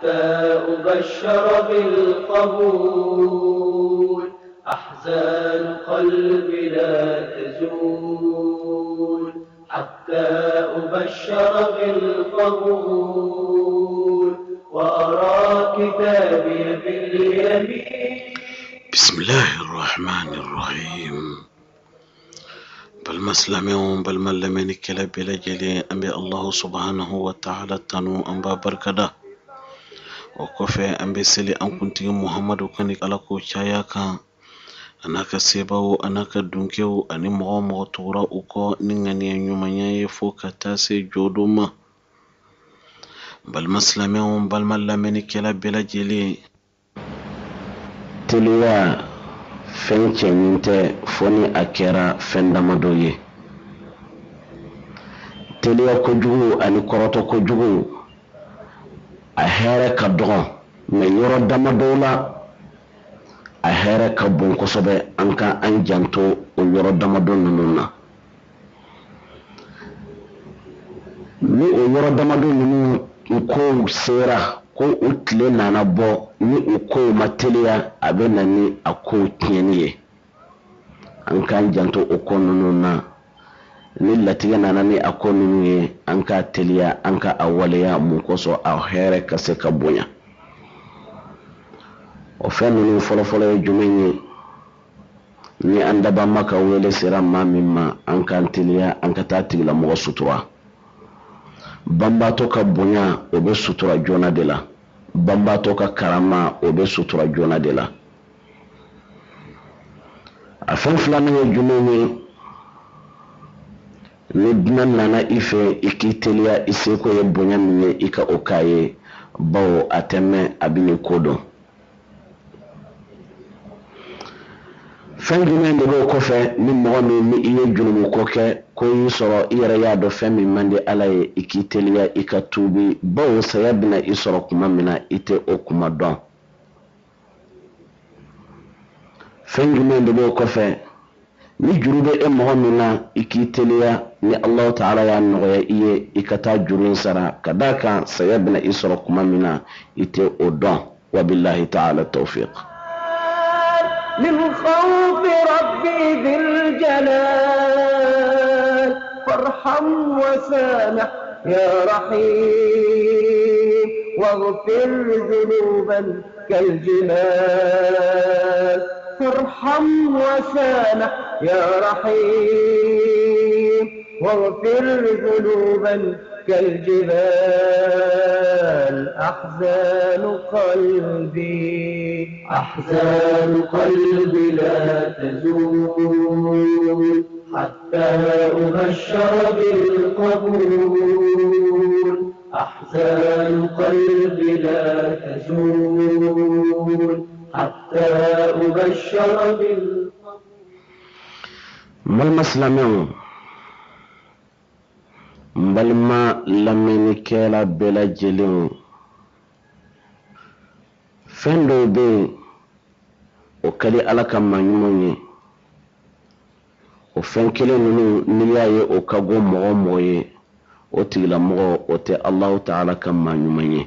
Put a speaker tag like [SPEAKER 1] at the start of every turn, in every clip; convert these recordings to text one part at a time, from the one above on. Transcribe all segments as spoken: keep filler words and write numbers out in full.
[SPEAKER 1] حتى أبشر بالقبول أحزان قلبي لا تزول حتى أبشر بالقبول وأرى كتابي باليمين.
[SPEAKER 2] بسم الله الرحمن الرحيم. بالمسلمين بالملمين كلا بلا جلي أنبي الله سبحانه وتعالى تنو أنبا بركدا وكفى أنبي سلي أن كنت محمد وكانك على كوشاياكا أناك سيباو أناك دونكيو أني مغو مغطورا أكو نغني نيومانيا فوق تاسي جودوما بالمسلمين بالملمين كلا بلا جلي
[SPEAKER 3] teliya fɛn cɛnin tɛ fo ni a kɛra fɛn damadɔ ye. Teliya kojugu ani kɔrɔtɔ kojugu a hɛrɛ ka dɔgɔ mɛ yɔrɔ damadɔw la a hɛrɛ ka bon kosɛbɛ. An ka an janto o yɔrɔ damadɔ ninnu na. Ni o yɔrɔ damadɔ ninnu kow sera ko u tile nana bɔ ni u kow ma teliya a bɛ na ni a kow tiɲɛni ye. An k'an janto o ko ninnu na. Ni latigɛ nana ni a ko ninnu ye an k'a teliya an ka a waleya mun kosɔn a hɛrɛ ka se ka bonya. O fɛn ninnu fɔlɔfɔlɔ ye jumɛn ye? Ni an dabama ka wele sera maa min ma an k'an teliya an ka taa tigilamɔgɔ sutura. Banbaatɔ ka bonya o bɛ sutura joona de la. Banbaatɔ ka karama o bɛ sutura joona de la. A fɛn filanan ye jumɛn ye? Ni dunan nana i fɛ i k'i teliya i seko ye bonya min ye i ka o k'a ye bawo a tɛ mɛn a bɛ ni ko dɔn. Fɛn jumɛn de b'o kɔfɛ ni mɔgɔ min ni i ye jurumu ko kɛ ko y'i sɔrɔ i yɛrɛ y'a dɔn fɛn min man di Ala ye i k'i teliya i ka tuubi bawo saya bɛna i sɔrɔ kuma min na i tɛ o kuma dɔn. Fɛn jumɛn de b'o kɔfɛ ni juru bɛ e mɔgɔ min na i k'i teliya ni Allahu Ta'ala y'a nɔgɔya i ye i ka taa juru in sara ka d'a kan saya bɛna i sɔrɔ kuma min na i tɛ o dɔn. Wabillahi ta'ala tawfiq.
[SPEAKER 1] من خوف ربي ذي الجلال فارحم وسامح يا رحيم واغفر ذنوبا كالجبال فارحم وسامح يا رحيم واغفر ذنوبا كالجبال أحزان قلبي أحزان قلبي لا تزول حتى أبشر بالقبول أحزان قلبي لا تزول حتى أبشر بالقبول.
[SPEAKER 3] ما المسلمين balma lamɛnnikɛla bɛɛ lajɛlen fɛn dɔw bɛ yen o ka di Ala ka maɲumanw ye. O fɛn kelen ninnu n'i y'a ye o ka go mɔgɔ mɔgɔ ye o tigilamɔgɔ o tɛ Allahu Ta'ala ka maɲuman ye.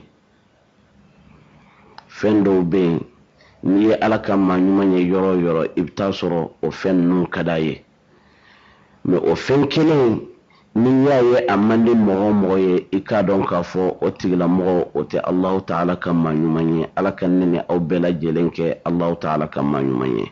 [SPEAKER 3] Fɛn dɔw bɛ yen n'i ye Ala ka maɲuman ye yɔrɔ o yɔrɔ i bɛ taa sɔrɔ o fɛn ninnu ka d'a ye. Mais o fɛn kelen ni y'a ye a man di mɔgɔ mɔgɔ ye i k'a dɔn k'a fɔ o tigilamɔgɔ o tɛ Allahu Ta'ala ka maɲuman ye. Ala ka ne ni aw bɛɛ lajɛlen kɛ Allahu Ta'ala ka maɲuman ye.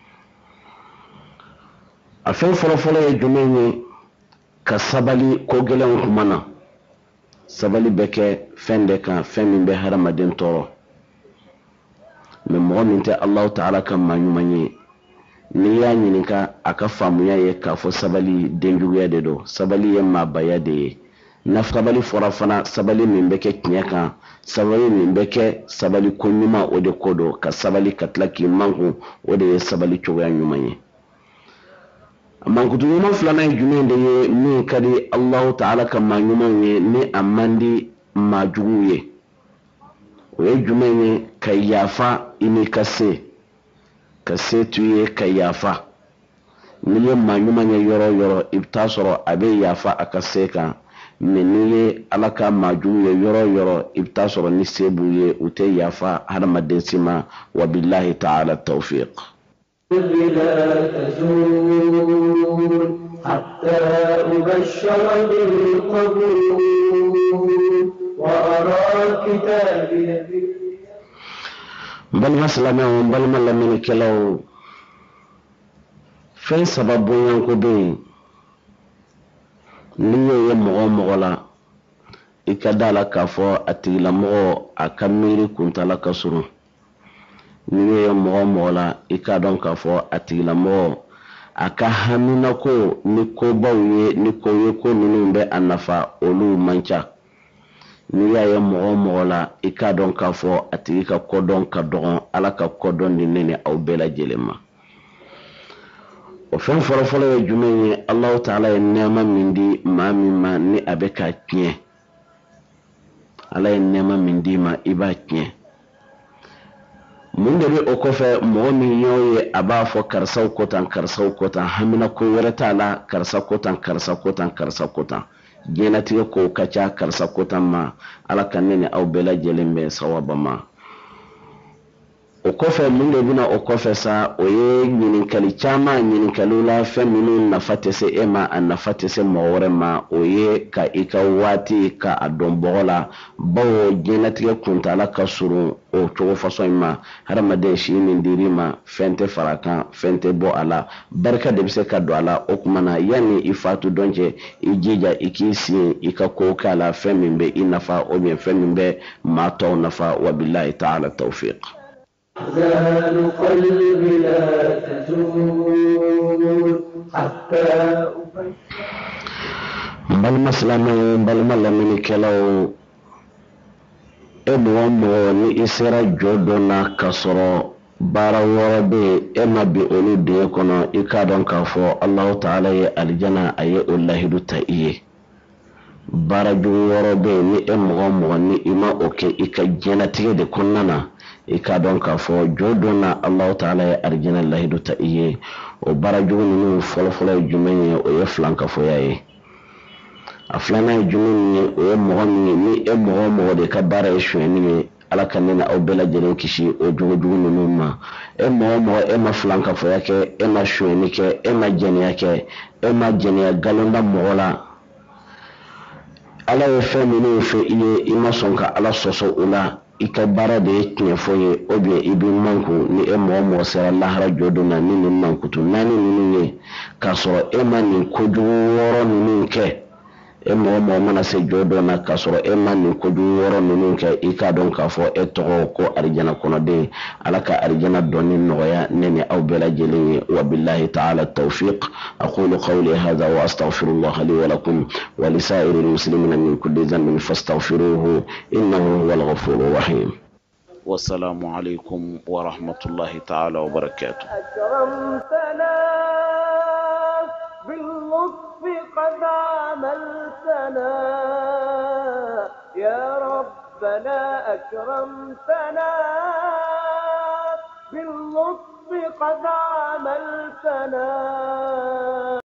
[SPEAKER 3] A fɛn fɔlɔfɔlɔ ye jumɛn ye? Ka sabali ko gɛlɛnw kuma na. Sabali bɛ kɛ fɛn de kan fɛn min bɛ hadamaden tɔɔrɔ. Mais mɔgɔ min tɛ Allahu Ta'ala ka maɲuman ye n'i y'a ɲininka a ka faamuya ye k'a fɔ sabali denjuguya de don. Sabali ye maabaya de ye. Na sabali fɔra fana sabali min bɛ kɛ tiɲɛ kan, sabali min bɛ kɛ sabali ko ɲuman o de ko don. Ka sabali ka tila k'i mankun o de ye sabali cogoya ɲuman ye. Mankutu ɲuman filanan ye jumɛn de ye min ka di Allahu Ta'ala ka maa ɲumanw ye ni a man di maa juguw ye? O ye jumɛn ye? Ka yafa i ni ka se. Ka se tu ye ka yafa. N'i ye maa ɲuman ye yɔrɔ o yɔrɔ i bɛ taa sɔrɔ a bɛ yafa a ka se kan. meniye ala ka majum ye yoro yoro ibta soro ni sebu ye ute yafa hadamaden sima wa billahi ta'ala tawfiq
[SPEAKER 1] لا تزول حتى أبشر بالقبول وأرى كتابي
[SPEAKER 3] بل مسلمه بل من كلو فين سبب ينكبين niyo ye mɔgɔ mɔgɔ la i ka da la k'a fɔ a tigilamɔgɔ a ka miiri kuntala ka surun niyo ye mɔgɔ mɔgɔ la i ka dɔn k'a fɔ a tigilamɔgɔ a ka hamina ko ni kobaw ye ni ko ye ko ninnu bɛ a nafa olu man ca ni y'a ye mɔgɔ mɔgɔ la i ka dɔn k'a fɔ a tigi ka kɔdɔn ka dɔgɔn ala ka kɔdɔn di ne ni aw bɛɛ lajɛlen ma o fɛn fɔlɔfɔlɔ ye jumɛn ye Allahu Ta'ala ye nɛɛma min di maa min ma ni a bɛ ka tiɲɛ ala ye nɛɛma min di ma i b'a tiɲɛ mun de bɛ o kɔfɛ mɔgɔ min y'o ye a b'a fɔ karisaw ko tan karisaw ko tan hamina ko wɛrɛ t'a la karisa ko tan karisa ko tan karisa ko tan diɲɛlatigɛ kow ka ca karisa ko tan ma ala ka ne ni aw bɛɛ lajɛlen bɛn sawaba ma o kɔfɛ mun de bɛna o kɔfɛ sa o ye ɲininkali caman ɲininkaliw la fɛn minnu nafa tɛ se e ma a nafa tɛ se mɔgɔ wɛrɛ ma o ye ka i ka waati ka a dɔn bɔgɔ la bawo diɲɛlatigɛ kuntala ka surun o cogo fasɔn in ma hadamaden si min dir'i ma fɛn tɛ fara kan fɛn tɛ bɔ a la barika de bɛ se ka don a la o tuma na yanni i fatu dɔn cɛ i jija i k'i sin i ka kow k'a la fɛn min bɛ i nafa ou bien fɛn min bɛ maa tɔw nafa wa billahi ta'ala tawfiq
[SPEAKER 1] أحزان قلبي لا تزول حتى أبشر
[SPEAKER 3] بل مسلمه بل ملمني كلاو ابو امو ني اسرا جودنا كسرو bara woro be e mabbi olu de kono i ka don ka fo Allah Ta'ala ye aljana aye ullahidu ta iye bara ju woro be ni e mo mo ni ima oke i ka jenatige de konnana i ka don ka fo jodona Allah Ta'ala ye aljana lahidu ta iye o bara ju ni folo folo jumenye o ye flanka fo yaye aflana jumenye o ye mo ni e mo mo de ka bara e shweni ala kan ne aw bɛɛ lajɛlen kisi o jogo jugu ninnu ma e mɔgɔ mɔgɔ e ma filanka fɔya kɛ e ma sonyɛni kɛ e ma jɛnɛya kɛ e ma jɛnɛya galonda mɔgɔ la ala ye fɛn minnu fɛ i ye i ma sɔn ka ala sɔsɔ o la i ka baara de ye tiɲɛ fɔ ye o bien i bɛ manku ni e mɔgɔ mɔgɔ sera lahara jɔdon na ni nin mankutu naani ninnu ye k'a sɔrɔ e ma nin kojugu wɔɔrɔ ninnu kɛ e mɔgɔ mɔgɔ mana se jɔ dɔ na k'a sɔrɔ e ma nin kojugu wɔɔrɔ ninnu kɛ i k'a dɔn k'a fɔ e tɔgɔ ko arijana kɔnɔden ala ka arijana dɔnni nɔgɔya ne ni aw bɛɛ lajɛlen ye wa billahi ta'ala tawfiq aqulu qawli hadha wa astaghfirullah li wa lakum wa li sa'iril muslimina min kulli dhanbin fastaghfiruhu innahu huwal ghafurur rahim. Wassalamu alaikum wa rahmatullahi ta'ala wa barakatuh.
[SPEAKER 1] قد عملتنا يا ربنا أكرمتنا باللطف قد عملتنا